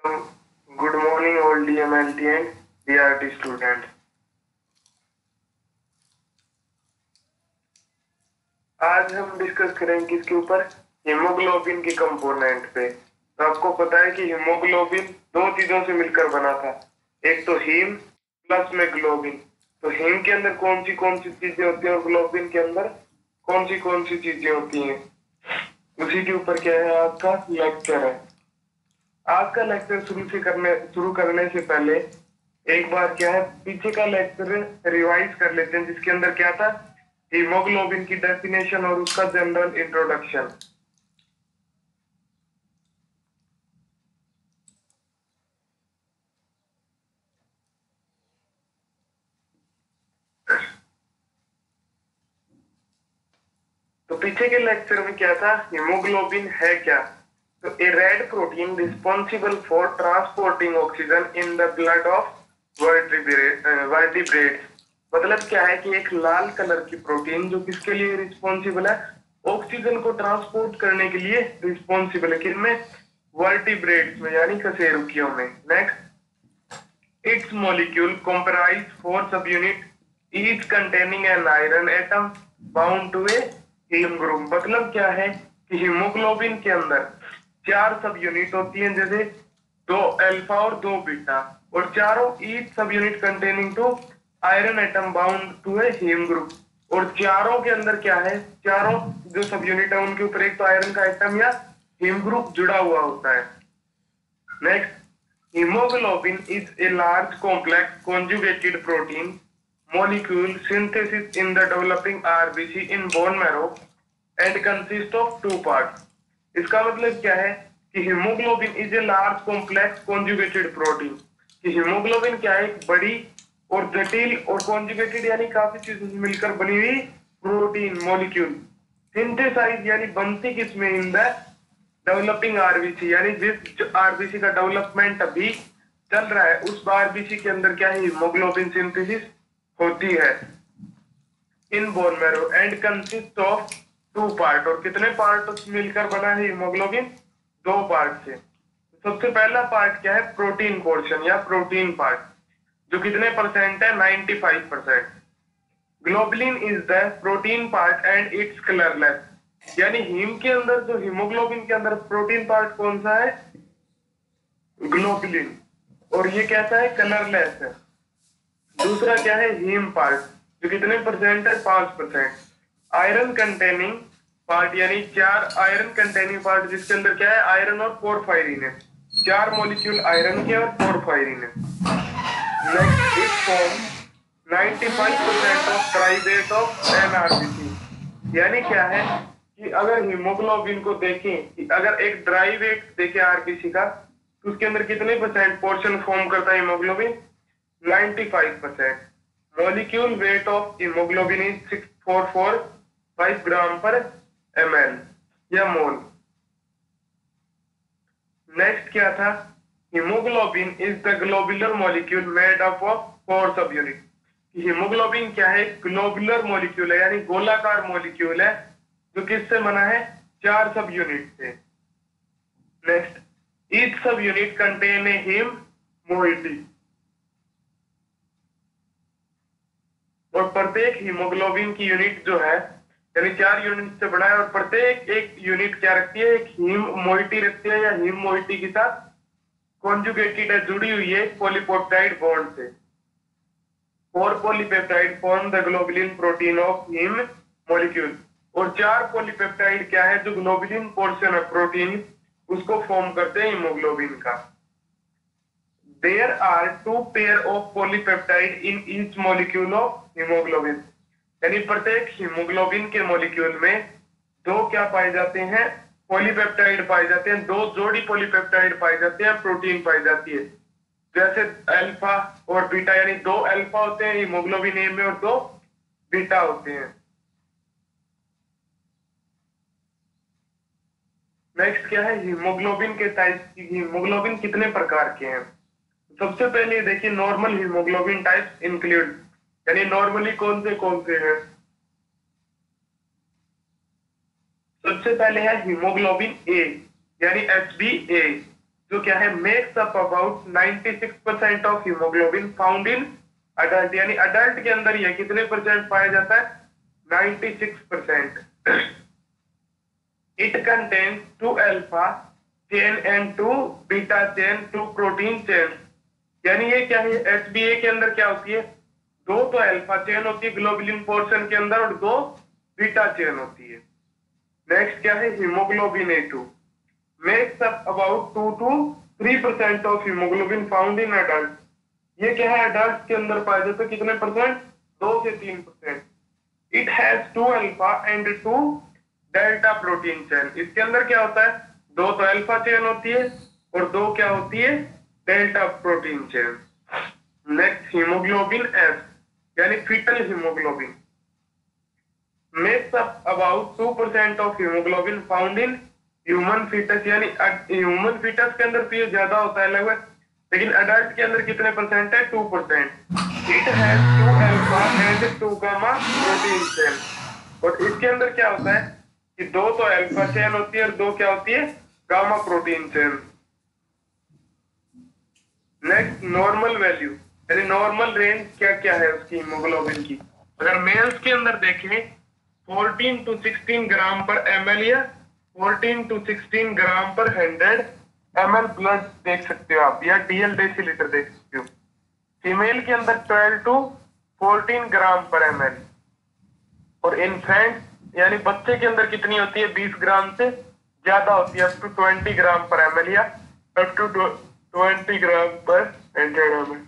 Good morning, all DMLT and DRT student. आज हम discuss करेंगे किसके ऊपर, हीमोग्लोबिन के कंपोनेंट पे। तो आपको पता है कि हीमोग्लोबिन दो चीजों से मिलकर बना था, एक तो हीम प्लस में ग्लोबिन। तो हीम के अंदर कौन सी चीजें होती हैं और ग्लोबिन के अंदर कौन सी चीजें होती हैं, उसी के ऊपर क्या है आज का लेक्चर है। आज का लेक्चर शुरू करने से पहले एक बार क्या है पीछे का लेक्चर रिवाइज कर लेते हैं, जिसके अंदर क्या था, हीमोग्लोबिन की डेफिनेशन और उसका जनरल इंट्रोडक्शन। तो पीछे के लेक्चर में क्या था, हीमोग्लोबिन है क्या, तो a red protein responsible for transporting oxygen in the blood of vertebrates. मतलब क्या है कि एक लाल कलर की प्रोटीन जो किसके लिए रिस्पॉन्सिबल है, ऑक्सीजन को ट्रांसपोर्ट करने के लिए रिस्पॉन्सिबल है, किनमें, वर्टिब्रेट्स में यानी कशेरुकियों में। Next, it's molecule comprise four subunit each containing an iron atom bound to a heme group। मतलब क्या है कि हीमोग्लोबिन के अंदर चार सब यूनिट होती हैं, जैसे दो अल्फा और दो बीटा, और चारों each subunit containing two iron atom bound to a haem group. और चारों के अंदर क्या है, चारों जो सब यूनिट है उनके ऊपर एक तो आयरन का एटम या हीम ग्रुप जुड़ा हुआ होता है। Next, hemoglobin is a large complex conjugated protein molecule synthesis in the developing RBC in bone marrow and consists of two parts। इसका मतलब क्या है कि haemoglobin is a large complex conjugated protein, कि हीमोग्लोबिन क्या है, एक बड़ी और जटिल और कॉन्जुगेटेड यानी काफी चीजों से मिलकर बनी हुई प्रोटीन मॉलिक्यूल। सिंथेसाइज यानी बनती किसमें, इन द डेवलपिंग आरबीसी, यानी जिस आरबीसी का डेवलपमेंट अभी चल रहा है उस आरबीसी के अंदर क्या है, हीमोग्लोबिन सिंथेसिस होती है in bone marrow and consist of two part. और कितने पार्ट मिलकर बना है हीमोग्लोबिन, दो पार्ट से। सबसे पहला पार्ट क्या है, प्रोटीन पोर्शन या प्रोटीन पार्ट, जो कितने परसेंट है, 95%। Globulin is the protein part and it's colourless. यानी हीम के अंदर जो हीमोग्लोबिन के अंदर प्रोटीन पार्ट कौन सा है, ग्लोबुलिन, और ये कैसा है, कलरलेस है। दूसरा क्या है, हीम पार्ट, जो कितने परसेंट है, 5%। आयरन कंटेनिंग पार्ट, यानी चार आयरन कंटेनिंग पार्ट, जिसके अंदर क्या है, आयरन और पोरफायरिन है, चार मॉलिक्यूल आयरन के और पोरफायरिन है। Next, it form 95% of dry weight of NRBC. यानी क्या है कि अगर हीमोग्लोबिन को देखें कि अगर एक ड्राई वेट देखें आरबीसी का, तो उसके अंदर कितने परसेंट पोर्शन फॉर्म करता है haemoglobin, 95%। Molecule weight of haemoglobin is 6445 gram per ml या मोल। नेक्स्ट क्या था, haemoglobin is the globular molecule made up of four subunit. Haemoglobin क्या है, ग्लोबुलर मॉलिक्यूल है, यानी गोलाकार मॉलिक्यूल है, जो किससे बना है, चार सब यूनिट से। Next, each subunit contain a haem moiety. और प्रत्येक हीमोग्लोबिन की यूनिट जो है, यानी चार यूनिट से बना है, और प्रत्येक एक यूनिट क्या रखती है, एक हीम मोइटी रखती है, या हीम मोइटी के साथ कॉन्जुगेटेड है, जुड़ी हुई है पॉलीपेप्टाइड बॉन्ड से। Four polypeptide form the globulin protein of haem molecule. और चार पॉलीपेप्टाइड क्या है, जो ग्लोबुलिन पोर्शन है प्रोटीन, उसको फॉर्म करते हैं हीमोग्लोबिन का। There are two pair of polypeptide in each molecule of haemoglobin. यानी प्रत्येक हीमोग्लोबिन के मॉलिक्यूल में दो क्या पाए जाते हैं, पॉलीपेप्टाइड पाए जाते हैं, दो जोड़ी पॉलीपेप्टाइड पाए जाते हैं, प्रोटीन पाई जाती है। जैसे अल्फा और बीटा, यानी दो अल्फा होते हैं हीमोग्लोबिन ए में और दो बीटा होते हैं। नेक्स्ट क्या है, हीमोग्लोबिन के टाइप, हीमोग्लोबिन कितने प्रकार के हैं। सबसे पहले देखिए, नॉर्मल हीमोग्लोबिन टाइप्स इंक्लूड, यानी नॉर्मली कौन से हैं। सबसे पहले है हीमोग्लोबिन ए, यानी HbA। जो क्या है makes up about 96% of haemoglobin found in adult, यानी अडल्ट के अंदर ये कितने परसेंट पाया जाता है? 96%। It contains 2 alpha chain and 2 beta chain, 2 protein chain. यानी ये क्या है, एचबीए के अंदर क्या होती है? 2 तो अल्फा चेन होती है ग्लोबुलिन पोर्शन के अंदर और 2 बीटा चेन होती है। नेक्स्ट क्या है, haemoglobin A2 makes up about 2 to 3% of haemoglobin found in adult. ये क्या है, अडल्ट के अंदर पाया जाता है कितने परसेंट? 2 से 3%। It has 2 alpha and 2 delta protein chain. इसके अंदर क्या होता है? 2 तो अल्फा चेन होती है और 2 क्या होती है? Delta protein chain. Next haemoglobin S यानी foetal haemoglobin makes up about 2% of haemoglobin found in human foetus. यानी ह्यूमन फीटस के अंदर तो ये ज्यादा होता है लगभग, लेकिन अडल्ट के अंदर कितने परसेंट है? 2%। It has 2 alpha and 2 gamma protein chain. और इसके अंदर क्या होता है कि 2 तो अल्फा चेन होती है और 2 क्या होती है? Gamma protein chain. Next normal value यानी नॉर्मल रेंज क्या क्या है उसकी हीमोग्लोबिन की। अगर मेल्स के अंदर देखें 14 to 16 ग्राम पर ml या 14 to 16 gram per 100 ml blood देख सकते हो आप, या DL डेसीलीटर देख सकते हो। फीमेल के अंदर 12 to 14 ग्राम पर ml। और इन्फेंट यानी बच्चे के अंदर कितनी होती है? 20 ग्राम से ज्यादा होती है, up to 20 gram per ml या up to 20 gram per 100 ml।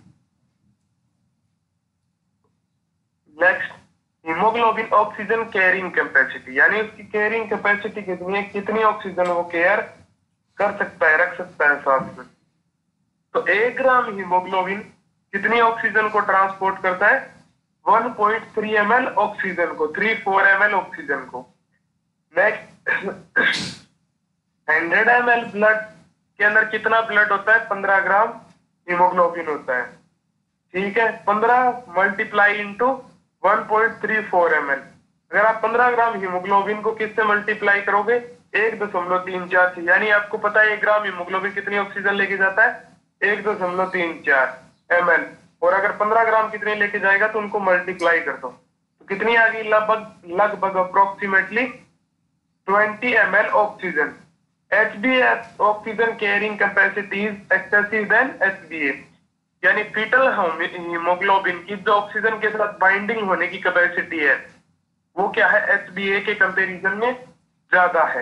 Next haemoglobin oxygen carrying capacity, यानी उसकी कैरिंग कैपेसिटी कितनी है, कितनी ऑक्सीजन वो केयर कर सकता है, रख सकता है सांस में। तो 1 ग्राम हीमोग्लोबिन कितनी ऑक्सीजन को ट्रांसपोर्ट करता है? 1.3 ml ऑक्सीजन को, 3-4 ml ऑक्सीजन को। नेक्स्ट 100 ml ब्लड के अंदर कितना ब्लड होता है? 15 ग्राम हीमोग्लोबिन होता है। ठीक है, 15 मल्टीप्लाई इंटू 1.34 ml। अगर आप 15 ग्राम हीमोग्लोबिन को किससे मल्टीप्लाई करोगे? 1.34 से, यानी आपको पता है 1 ग्राम हीमोग्लोबिन कितनी ऑक्सीजन लेके जाता है? 1.34 ml। और अगर 15 ग्राम कितने लेके जाएगा तो उनको मल्टीप्लाई कर दो, तो कितनी आ गई? लगभग approximately 20 ml oxygen. HbA oxygen carrying capacity is excessive than HbA, यानी फीटल हीमोग्लोबिन की जो ऑक्सीजन के साथ बाइंडिंग होने की कैपेसिटी है वो क्या है? HbA के कंपैरिजन में ज्यादा है।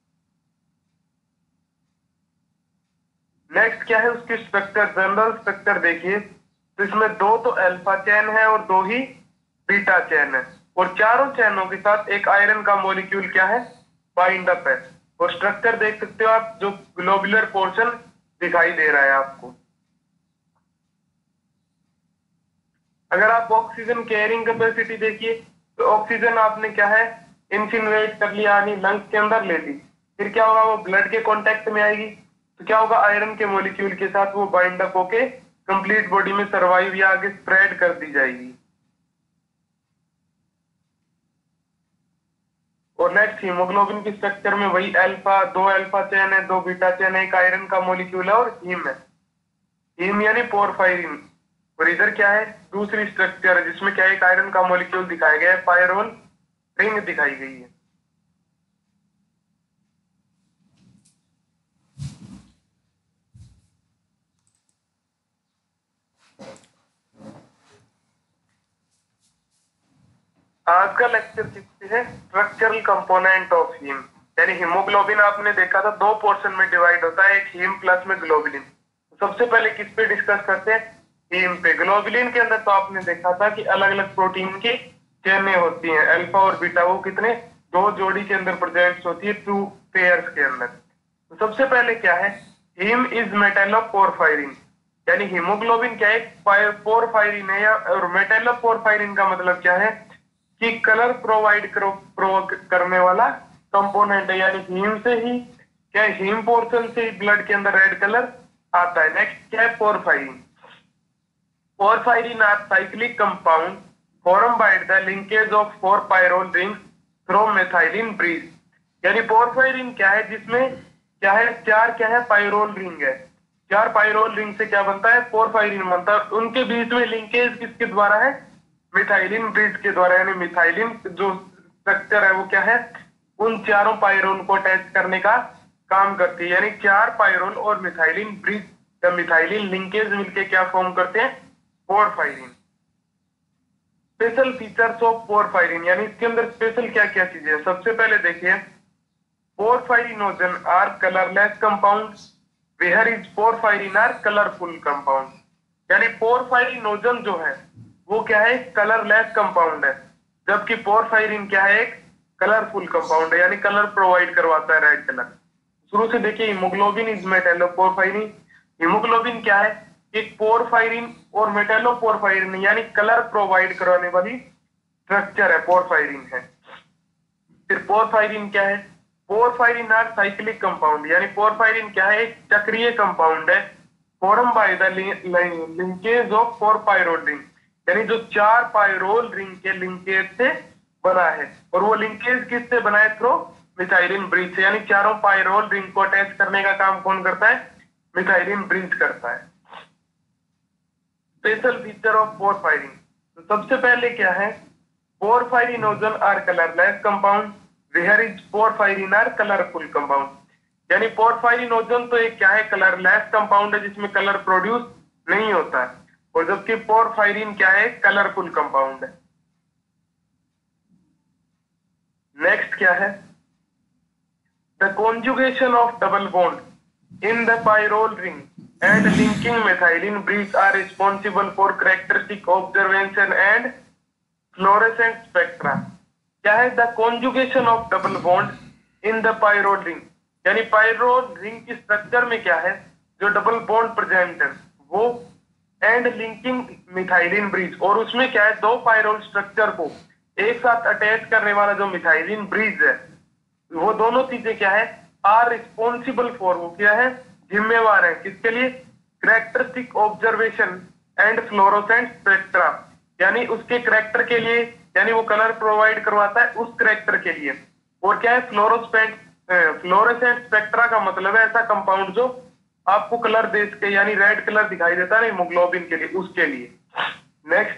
नेक्स्ट क्या है उसकी स्ट्रक्चर, जनरल स्ट्रक्चर देखिए तो इसमें 2 तो अल्फा चैन है और 2 ही बीटा चैन है, और चारों चैनों के साथ एक आयरन का मॉलिक्यूल क्या है? बाइंड अप है। और स्ट्रक्चर देख सकते हो आप, जो ग्लोबुलर पोर्शन दिखाई दे रहा है आपको। अगर आप ऑक्सीजन कैरिंग कैपेसिटी देखिए तो ऑक्सीजन आपने क्या है? इनसिनरेट कर लिया, यानी लंग्स के अंदर ले ली, फिर क्या होगा? वो ब्लड के कांटेक्ट में आएगी तो क्या होगा? आयरन के मॉलिक्यूल के साथ वो बाइंड अप होके कंप्लीट बॉडी में सर्वाइव या आगे स्प्रेड कर दी जाएगी। और नेक्स्ट हीमोग्लोबिन की स्ट्रक्चर में वही अल्फा, 2 अल्फा चेन है, 2 बीटा चेन है, एक आयरन का मॉलिक्यूल है और हीम है। हीम यानी पोरफायरिन। और इधर क्या है? दूसरी स्ट्रक्चर है जिसमें क्या है? एक आयरन का मॉलिक्यूल दिखाया गया है, पायरोल रिंग दिखाई गई है। आज का लेक्चर किससे है? स्ट्रक्चरल कंपोनेंट ऑफ हीम, यानी हीमोग्लोबिन आपने देखा था 2 पोर्शन में डिवाइड होता है, एक हीम प्लस में ग्लोबुलिन। तो सबसे पहले किस पे डिस्कस करते हैं? हीम पे। ग्लोबुलिन के अंदर तो आपने देखा था कि अलग अलग प्रोटीन की चेनें होती हैं, अल्फा और बीटा, वो कितने? 2 जोड़ी के अंदर प्रेजेंट होती है, 2 पेयर्स के अंदर। तो सबसे पहले क्या है? हीम इज मेटेलोपोरफायरिन, यानी हीमोग्लोबिन क्या है? पोरफायरिन है। और मेटेलोपोरफायरिन का मतलब क्या है? कि कलर प्रोवाइड करने वाला कंपोनेंट है, यानी हीम से ही क्या है? हीम पोर्शन से ही ब्लड के अंदर रेड कलर आता है। नेक्स्ट क्या है? Porphyrin. Porphyrin are cyclic compound form by the linkage of 4 pyrrole rings from methylene bridge, यानी पोरफायरिन क्या है? जिसमें क्या है, चार क्या है, पाइरोल रिंग है। चार पाइरोल रिंग से क्या बनता है, पोरफायरिन बनता है। उनके बीच में लिंकेज किसके द्वारा है, मिथाइलिन ब्रिज के द्वारा। यानी मिथाइलिन जो स्ट्रक्चर है वो क्या है, उन चारों पाइरोल को अटैच करने का काम करती है। यानी चार पाइरोल और मिथाइलिन ब्रिज या मिथाइलिन लिंकेज मिलके क्या फॉर्म करते हैं, porphyrin. Special features of porphyrin, यानी इसके अंदर स्पेशल क्या क्या चीजें हैं। सबसे पहले देखिए, porphyrinogen are colourless compound, whereas porphyrin are colourful compound. यानी पोरफायरिनोजन जो है वो क्या है, कलरलेस कंपाउंड है, जबकि पोरफायरिन क्या है, एक कलरफुल कंपाउंड है, यानी कलर प्रोवाइड करवाता है, रेड कलर। शुरू से देखिए, हीमोग्लोबिन इज मेटेलोपोरफायरिन। हीमोग्लोबिन क्या है, एक पोरफायरिन और मेटेलोपोरफायरिन यानी कलर प्रोवाइड करवाने वाली स्ट्रक्चर है, पोरफायरिन है। फिर पोरफायरिन क्या है, पोरफायरिन आर साइक्लिक कंपाउंड, यानी पोरफायरिन क्या है, एक चक्रीय कंपाउंड है, form by the linkage of four pyrrole ring, यानी जो चार पाइरोल रिंग के लिंकेज से बना है। और वो लिंकेज किससे बना है, थ्रू मिथाइलिन ब्रिज से। यानी चारों पाइरोल रिंग को अटैच करने का काम कौन करता है, मिथाइलिन ब्रिज करता है। स्पेशल फीचर ऑफ पोरफायरिन, तो सबसे पहले क्या है, porphyrinogen are colourless compound, whereas porphyrin are colourful compound. यानी पोरफायरिनोजन तो एक क्या है, कलरलेस कंपाउंड है जिसमें कलर प्रोड्यूस नहीं होता है, और जबकि पोरफायरिन क्या है, कलरफुल कंपाउंड है। नेक्स्ट क्या है, the conjugation of double bond in the pyrrole ring and linking methylene bridge are responsible for characteristic observation and fluorescent spectra। क्या है, the conjugation of double bond in the pyrrole ring, यानी pyrrole ring की structure में क्या है, जो double bond present है वो, एंड लिंकिंग मिथाइलिन ब्रिज, और उसमें क्या है, दो पाइरोल स्ट्रक्चर को एक साथ अटैच करने वाला जो मिथाइलिन ब्रिज है, वो दोनों चीजें क्या है, आर रिस्पॉन्सिबल फॉर, वो क्या है, जिम्मेवार है किसके लिए, characteristic observation and fluorescent spectra, यानी उसके करेक्टर के लिए, यानी वो कलर प्रोवाइड करवाता है उस करेक्टर के लिए। और क्या है, फ्लोरोसेंट स्पेक्ट्रा का मतलब है ऐसा कंपाउंड जो आपको कलर दे सके, यानी रेड कलर दिखाई देता है हीमोग्लोबिन के लिए, उसके लिए। Next,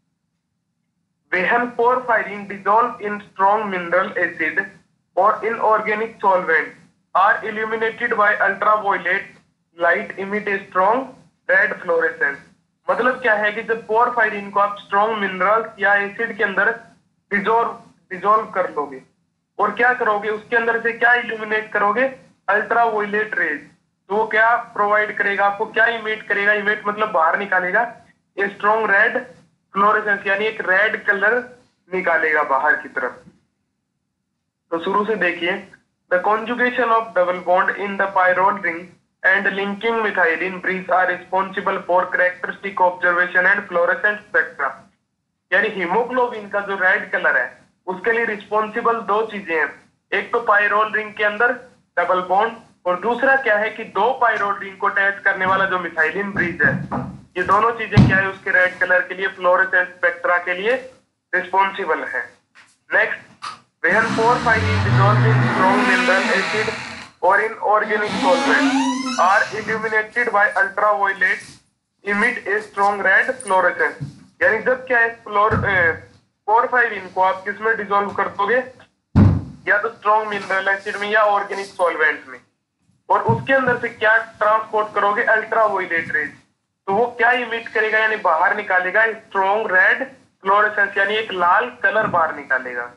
when porphyrin dissolved in strong mineral acid or inorganic solvent are illuminated by ultraviolet light emit a strong red fluorescence। मतलब क्या है कि जब पोरफायरिन को आप स्ट्रॉन्ग मिनरल्स या एसिड के अंदर डिजोल्व कर लोगे और क्या करोगे, उसके अंदर से क्या इल्यूमिनेट करोगे, अल्ट्रावायलेट रेज, तो वो क्या प्रोवाइड करेगा आपको, क्या इमिट करेगा, इमिट मतलब बाहर निकालेगा, ए स्ट्रॉन्ग रेड फ्लोरेसेंस, यानी एक रेड कलर निकालेगा बाहर की तरफ। तो शुरू से देखिए, the conjugation of double bond in the pyrrole ring and linking methylene bridge are responsible for characteristic observation and fluorescent spectra. यानी हीमोग्लोबिन का जो रेड कलर है उसके लिए रिस्पॉन्सिबल दो चीजें हैं, एक तो पाइरोल रिंग के अंदर डबल बॉन्ड, और दूसरा क्या है कि दो पाइरोल रिंग को अटैच करने वाला जो मिथाइलिन ब्रिज है, ये दोनों चीजें क्या है, उसके रेड कलर के लिए, फ्लोरेसेंट स्पेक्ट्रा के लिए रिस्पॉन्सिबल है। Next, when porphyrin dissolved in strong mineral acid or in organic solvent are illuminated by ultraviolet emit a strong red fluorescence। यानी जब क्या है, पोरफायरिन को आप किसमें डिसॉल्व कर दोगे, या तो स्ट्रॉन्ग मिनरल एसिड में या ऑर्गेनिक सॉल्वेंट में, और उसके अंदर से क्या ट्रांसपोर्ट करोगे, अल्ट्रावायलेट रेज, तो वो क्या इमिट करेगा, यानी बाहर निकालेगा स्ट्रॉन्ग रेड फ्लोरेसेंस, यानी एक लाल कलर बाहर निकालेगा।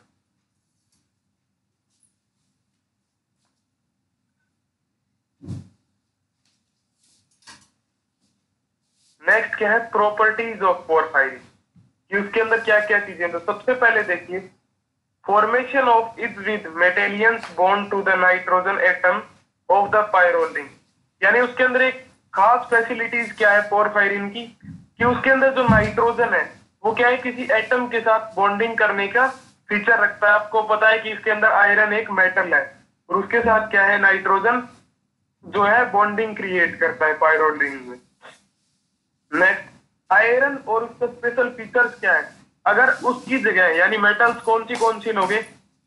नेक्स्ट क्या है, प्रॉपर्टीज ऑफ पोरफायरिन, कि उसके अंदर क्या क्या चीजें। तो सबसे पहले देखिए, formation of is with metal ions bond to the nitrogen atom of the pyrrole ring, यानी उसके अंदर एक खास फैसिलिटीज क्या है पोरफायरिन की, कि उसके अंदर जो नाइट्रोजन है वो क्या है, किसी एटम के साथ बॉन्डिंग करने का फीचर रखता है। आपको पता है कि इसके अंदर आयरन एक मेटल है, और उसके साथ क्या है, नाइट्रोजन जो है बॉन्डिंग क्रिएट करता है पाइरोल रिंग में। नेक्स्ट, आयरन और उसका स्पेशल फीचर्स क्या है, अगर उसकी जगह यानी मेटल्स कौन सी लोगे,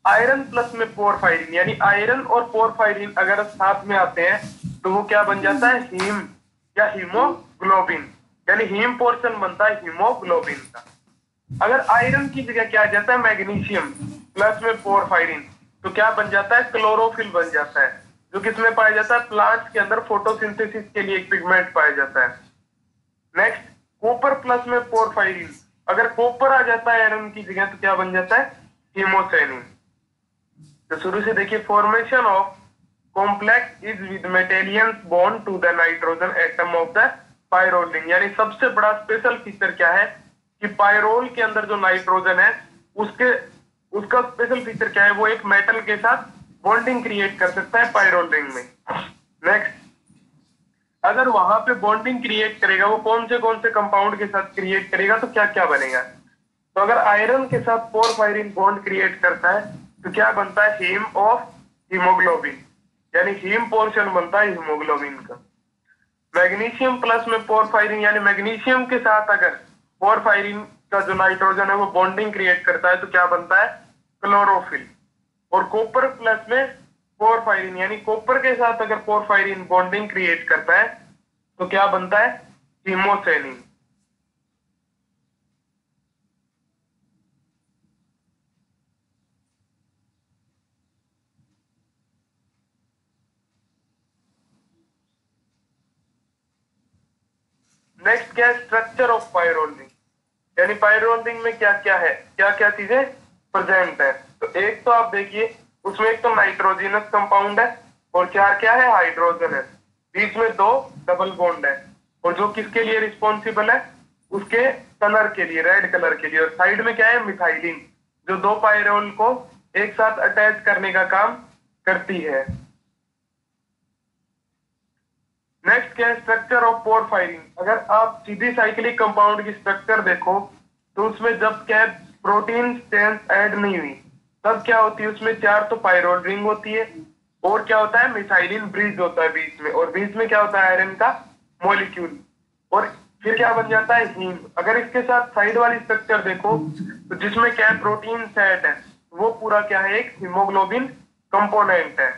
आयरन प्लस में पोरफायरिन, यानी आयरन और पोरफायरिन अगर साथ में आते हैं तो वो क्या बन जाता है, हीम या हीमोग्लोबिन, यानी हीम पोर्शन बनता है हीमोग्लोबिन का। अगर आयरन की जगह क्या आ जाता है, मैग्नीशियम प्लस में पोरफायरिन, तो क्या बन जाता है, क्लोरोफिल बन जाता है, जो किसमें पाया जाता है, प्लांट्स के अंदर फोटोसिंथेसिस के लिए एक पिगमेंट पाया जाता है। नेक्स्ट, कॉपर प्लस में पोरफायरिन, अगर कॉपर आ जाता है आयरन की जगह तो क्या बन जाता है, हीमोसैनिन। तो शुरू से देखिए, formation of complex is with metal ions bond to the nitrogen atom of the pyrrole ring, यानी सबसे बड़ा स्पेशल फीचर क्या है कि पायरोल के अंदर जो नाइट्रोजन है उसका स्पेशल फीचर क्या है, वो एक मेटल के साथ बॉन्डिंग क्रिएट कर सकता है पायरोल रिंग में। नेक्स्ट, अगर वहां पे बॉन्डिंग क्रिएट करेगा, वो कौन से कंपाउंड के साथ क्रिएट करेगा, तो क्या क्या बनेगा। तो अगर आयरन के साथ पोरफायरिन बॉन्ड क्रिएट करता है तो क्या बनता है, हीम ऑफ हीमोग्लोबिन, यानी हीम पोर्शन बनता है हीमोग्लोबिन का। मैग्नीशियम प्लस में पोरफायरिन, यानी मैग्नीशियम के साथ अगर पोरफायरिन का जो नाइट्रोजन है वो बॉन्डिंग क्रिएट करता है तो क्या बनता है, क्लोरोफिल। और कॉपर प्लस में पोरफायरिन, यानी कॉपर के साथ अगर पोरफायरिन बॉन्डिंग क्रिएट करता है तो क्या बनता है, हीमोसैनिन। नेक्स्ट क्या है, स्ट्रक्चर ऑफ पायरोल रिंग, यानी पायरोल रिंग में क्या क्या है, क्या क्या चीजें प्रेजेंट है। तो एक तो आप देखिए, उसमें एक तो नाइट्रोजनस कंपाउंड है और चार क्या है, हाइड्रोजन है, बीच में दो डबल बॉन्ड है, और जो किसके लिए रिस्पॉन्सिबल है, उसके कलर के लिए, रेड कलर के लिए। और साइड में क्या है, मिथाइलिन, जो दो पायरोल को एक साथ अटैच करने का काम करती है। नेक्स्ट क्या है, स्ट्रक्चर ऑफ पोरफायरिन, अगर आप सीधी साइक्लिक कंपाउंड की स्ट्रक्चर देखो तो उसमें जब क्या है, प्रोटीन चेन्स ऐड नहीं हुई तब क्या होती है, उसमें चार तो पायरोल रिंग होती है, और क्या होता है, मिथाइलिन ब्रिज होता है बीच में, और बीच में क्या होता है, आयरन का मॉलिक्यूल, और फिर क्या बन जाता है, हीम। अगर इसके साथ साइड वाली स्ट्रक्चर देखो तो जिसमें क्या है, प्रोटीन सेट है, वो पूरा क्या है, एक हीमोग्लोबिन कंपोनेंट है।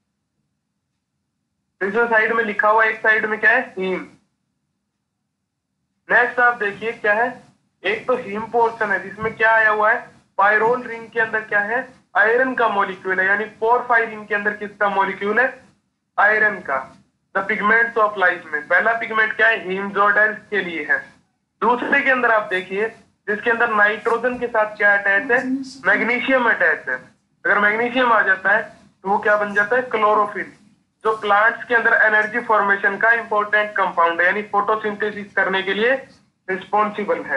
तो साइड में लिखा हुआ, एक साइड में क्या है, हीम। नेक्स्ट आप देखिए क्या है, एक तो हीम पोर्शन है जिसमें क्या आया हुआ है, पायरोल रिंग के अंदर क्या है, आयरन का मॉलिक्यूल है, यानी पोरफायरिन के अंदर किसका मॉलिक्यूल है, आयरन का। द पिगमेंट्स ऑफ लाइफ में पहला पिगमेंट क्या है, हीम जोर्डन के लिए है। दूसरे के अंदर आप देखिए, जिसके अंदर नाइट्रोजन के साथ क्या अटैच है, मैग्नीशियम अटैच है। अगर मैग्नीशियम आ जाता है तो वो क्या बन जाता है, क्लोरोफिल, जो प्लांट्स के अंदर एनर्जी फॉर्मेशन का इंपॉर्टेंट कंपाउंड है, यानी फोटोसिंथेसिस करने के लिए रिस्पॉन्सिबल है।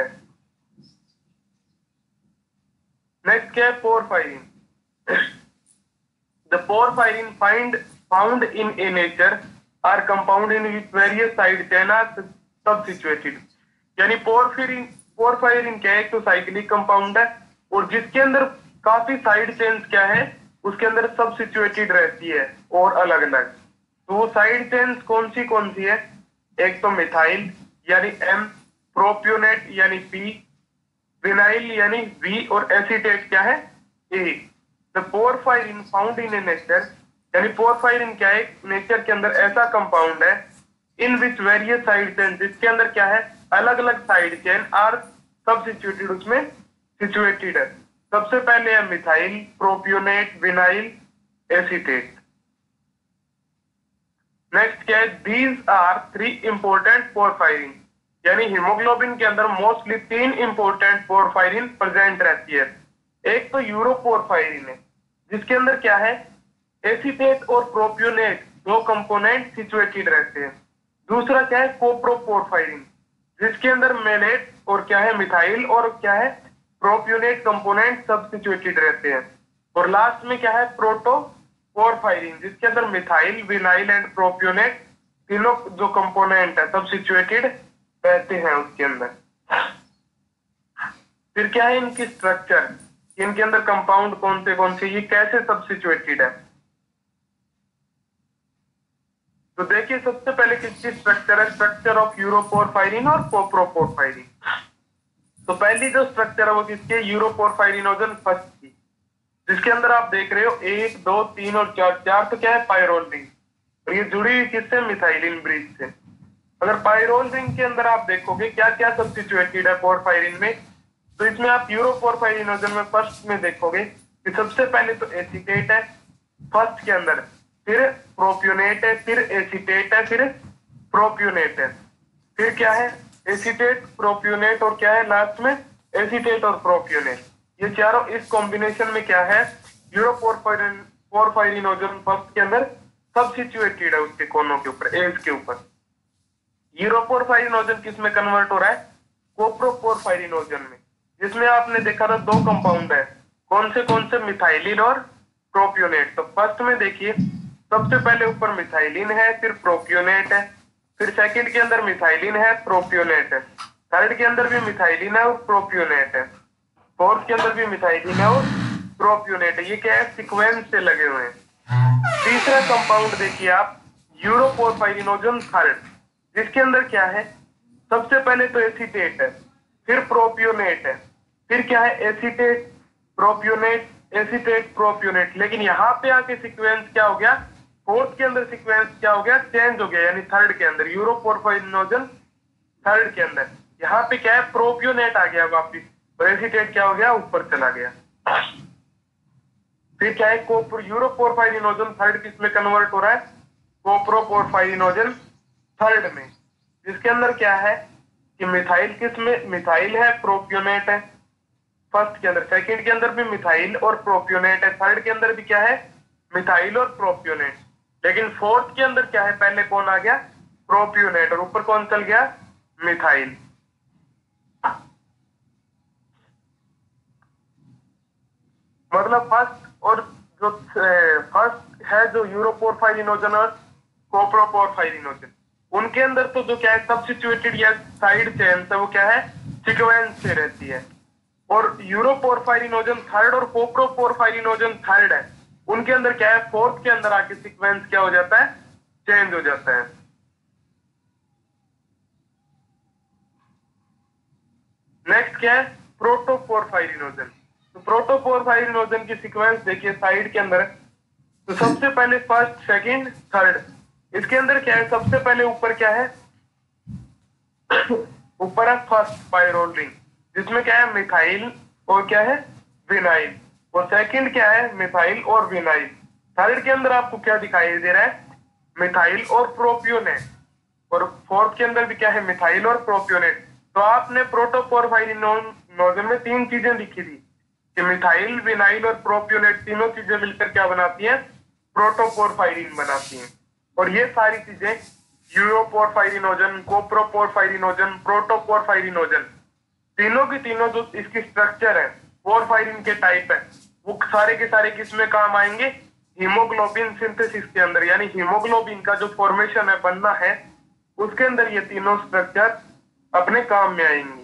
नेक्स्ट क्या है, porphyrin. The porphyrin found in a nature are compound in which various side chain are substituted, यानी पोरफायरिन क्या है, एक तो साइक्लिक कंपाउंड है और जिसके अंदर काफी साइड चेन्स क्या है, उसके अंदर सबसिचुएटेड रहती है और अलग अलग। तो वो साइड चेन्स कौन सी है, एक तो मिथाइल यानी M, प्रोपियोनेट यानी P, विनाइल यानी V, और एसीटेट क्या है, A। The porphyrin found in a nature, यानी पोरफायरिन क्या है, नेचर के अंदर ऐसा कंपाउंड है in which various side chain, जिसके अंदर क्या है, अलग अलग साइड चेन आर सबसिचुएटेड, उसमें सिचुएटेड है। सबसे पहले है methyl, propionate, vinyl, acetate. Next क्या है, these are three important porphyrin, यानी हीमोग्लोबिन के अंदर मोस्टली तीन इंपोर्टेंट पोरफायरिन प्रेजेंट रहती है। एक तो यूरोपोरफायरिन है जिसके अंदर क्या है, एसीटेट और प्रोपियोनेट दो कंपोनेंट सिचुएटेड रहते हैं। दूसरा क्या है, कोप्रोपोरफायरिन, जिसके अंदर मेलेट और क्या है, मिथाइल और क्या है, प्रोपियोनेट कंपोनेंट सब सिचुएटेड रहते हैं। और लास्ट में क्या है, प्रोटोपोरफायरिन, जिसके अंदर मिथाइल, विनाइल एंड प्रोपियोनेट तीनों जो कंपोनेंट है सब सिचुएटेड रहते हैं उसके अंदर। फिर क्या है इनकी स्ट्रक्चर, इनके अंदर कंपाउंड कौन से, ये कैसे सब सिचुएटेड है। तो देखिए सबसे पहले किसकी स्ट्रक्चर है, स्ट्रक्चर ऑफ यूरोपोरफायरिन और कोप्रोपोरफायरिन। तो पहली जो स्ट्रक्चर है वो किसकी, यूरोपोरफायरिनोजन फर्स्ट की। जिसके अंदर आप देख रहे हो 1 2 3 और 4, 4 तो क्या है पायरोल रिंग, और ये जुड़ी हुई किससे, मिथाइलिन ब्रिज से। अगर पायरोल रिंग के अंदर आप देखोगे क्या क्या सब्स्टिट्यूटेड है पोरफायरिन में, तो इसमें आप यूरोपोरफायरिनोजन में फर्स्ट में देखोगे कि सबसे पहले तो एसीटेट है फर्स्ट के अंदर, फिर प्रोप्योनेट है, फिर एसीटेट है, फिर प्रोप्योनेट है, फिर क्या है एसीटेट प्रोप्योनेट और क्या है लास्ट में एसीटेट और प्रोप्योनेट। ये चारों इस कॉम्बिनेशन में क्या है, पोरफायरिनोजन फर्स्ट के अंदर सब्स्टिट्यूटेड है उसके कोनों के ऊपर, एज के ऊपर। यूरोपोरफायरिनोजन किस में कन्वर्ट हो रहा है, कोप्रोपोरफायरिनोजन में, जिसमें आपने देखा था 2 कंपाउंड है, कौन से मिथाइलिन और प्रोप्योनेट। तो फर्स्ट में देखिए सबसे पहले ऊपर मिथाइलिन है, फिर प्रोप्योनेट है, फिर सेकंड के अंदर मिथाइलिन है, प्रोप्योनेट है, थर्ड के अंदर भी मिथाइलिन है और प्रोप्योनेट है, फोर्थ के अंदर भी मिथाइलिन है और प्रोप्योनेट है। ये क्या है, सीक्वेंस से लगे हुए हैं। तीसरा कंपाउंड देखिए आप, यूरोपोरफायरिनोजन थर्ड, जिसके अंदर क्या है, सबसे पहले तो एसीटेट है, फिर प्रोप्योनेट है, फिर क्या है एसीटेट प्रोप्योनेट एसीटेट प्रोप्योनेट। लेकिन यहाँ पे आके सीक्वेंस क्या हो गया, फोर्थ के अंदर सीक्वेंस क्या हो गया, चेंज हो गया, यानी थर्ड के अंदर यूरोपोरफायरिनोजन थर्ड के अंदर यहाँ पे क्या है प्रोप्योनेट आ गया वापिस, और एसीटेट क्या हो गया ऊपर चला गया। फिर क्या है यूरोपोरफायरिनोजन थर्ड किस में कन्वर्ट हो रहा है, कोप्रोपोरफायरिनोजन थर्ड में, जिसके अंदर क्या है कि मिथाइल किस में, मिथाइल है प्रोप्योनेट है फर्स्ट के अंदर, सेकंड के अंदर भी मिथाइल और प्रोप्योनेट है, थर्ड के अंदर भी क्या है मिथाइल और प्रोप्योनेट। लेकिन फोर्थ के अंदर क्या है, पहले कौन आ गया प्रोप्योनेट और ऊपर कौन चल गया मिथाइल। मतलब फर्स्ट और जो फर्स्ट है जो यूरोपोरफायरिनोजन और कोप्रोपोरफायरिनोजन, उनके अंदर तो जो क्या है सब्स्टिट्यूटेड या साइड चेन है वो क्या है सीक्वेंस से रहती है, और यूरोपोरफायरिनोजन थर्ड और कोप्रोपोरफायरिनोजन थर्ड है, उनके अंदर क्या है फोर्थ के अंदर आके सीक्वेंस क्या हो जाता है, चेंज हो जाता है। नेक्स्ट क्या है प्रोटोपोरफायरिनोजन। तो प्रोटोपोरफायरिनोजन की सीक्वेंस देखिए साइड के अंदर, तो सबसे पहले फर्स्ट सेकंड थर्ड, इसके अंदर क्या है सबसे पहले ऊपर क्या है ऊपर है फर्स्ट पायरोल रिंग, जिसमें क्या है मिथाइल और क्या है विनाइल, और सेकंड क्या है मिथाइल और विनाइल, थर्ड के अंदर आपको क्या दिखाई दे रहा है मिथाइल और प्रोप्योनेट, और फोर्थ के अंदर भी क्या है मिथाइल और प्रोप्योनेट। तो आपने प्रोटोपोरफायरिनोजन में 3 चीजें लिखी थी कि मिथाइल विनाइल और प्रोप्योनेट तीनों चीजें मिलकर क्या बनाती हैं, प्रोटोपोरफायरिन बनाती हैं। और ये सारी चीजें यूरोपोरफायरिनोजन कोप्रोपोरफायरिनोजन प्रोटोपोरफायरिनोजन तीनों की तीनों जो इसकी स्ट्रक्चर है पोरफायरिन के टाइप है, वो सारे के सारे किसमें काम आएंगे, हीमोग्लोबिन सिंथेसिस के अंदर, यानी हीमोग्लोबिन का जो फॉर्मेशन है बनना है उसके अंदर ये तीनों स्ट्रक्चर अपने काम में आएंगी।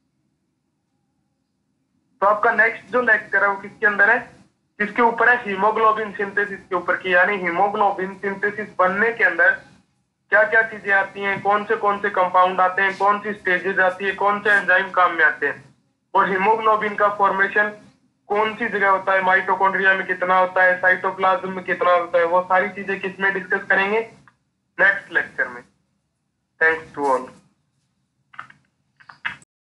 तो आपका नेक्स्ट जो लेक्चर है वो किसके अंदर है, किसके ऊपर है, हीमोग्लोबिन सिंथेसिस के ऊपर की, यानी हीमोग्लोबिन सिंथेसिस बनने के अंदर क्या क्या चीजें आती हैं, कौन से कंपाउंड आते हैं, कौन सी स्टेजेस आती है, कौन से एंजाइम काम में आते हैं, और हीमोग्लोबिन का फॉर्मेशन कौन सी जगह होता है, माइटोकॉन्ड्रिया में कितना होता है, साइटोप्लाज्म में कितना होता है, वो सारी चीजें किसमें डिस्कस करेंगे नेक्स्ट लेक्चर में। Thanks to all.